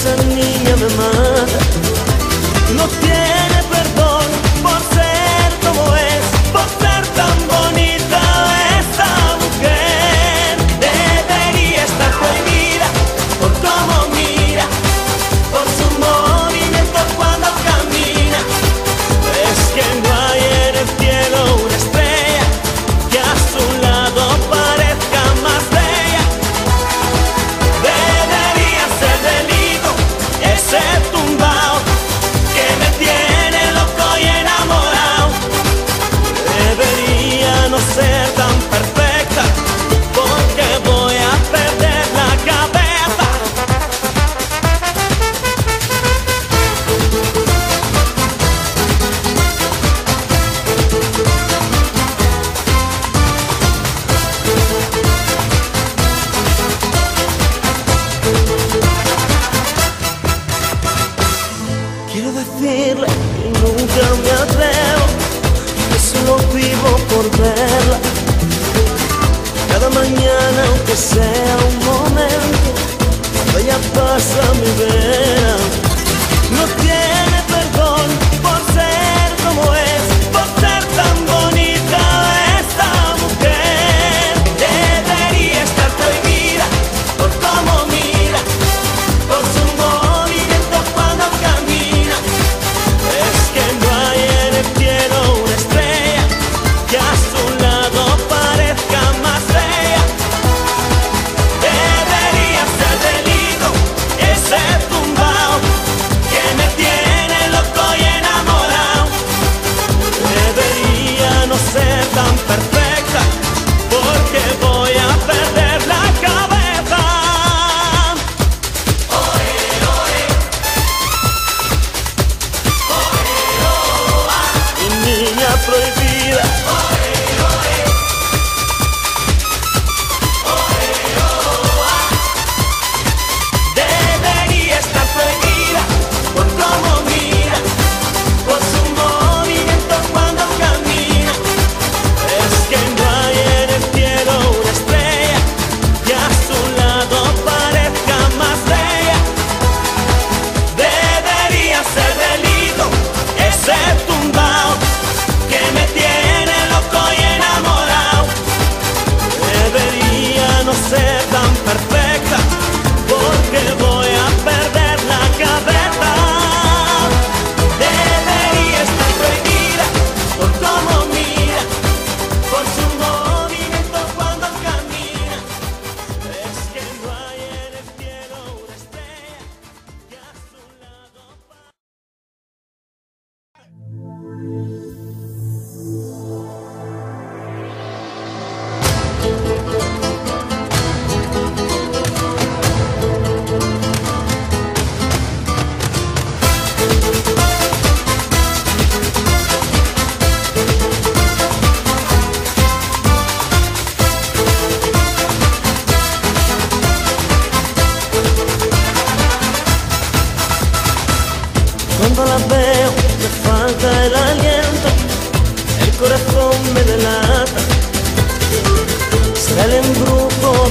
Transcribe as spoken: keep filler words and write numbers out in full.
esa niña me mata. No tiene perdón por ser como es, por ser tan bonita esta mujer. Debería estar prohibida por cómo mira, por su movimiento cuando camina. Es que no hay en el cielo una estrella que a su lado parezca más bella. Debería ser delito ese tumbao que me tiene loco y enamorado. Debería no ser tan perfecta porque voy a perder la cabeza. Quiero decirle que nunca me atrevo, que solo vivo por verla. Cada mañana, aunque sea un momento, cuando ella pasa mi vera. No tiene perdón por ser como es, por ser tan bonita esta mujer. Debería estar prohibida por cómo mira, por su movimiento cuando camina. Es que no hay en el cielo una estrella que a su lado parezca más bella. Debería ser delito ese tumbao que me tiene loco y enamorado. Debería no ser tan perfecta porque voy a perder la cabeza. Mi niña prohibida. Debería estar prohibida por cómo mira, por su movimiento cuando camina. Es que no hay en el cielo una estrella que a su lado parezca más bella. Debería ser delito ese tumbao que me tiene loco y enamorado. Debería no ser tan perfecta porque voy a perder la cabeza. Debería estar prohibida por cómo mira, por su movimiento cuando camina. Es que no hay en el cielo una estrella que a su lado Cuando la veo me falta el aliento, el corazón me delata. Será el embrujo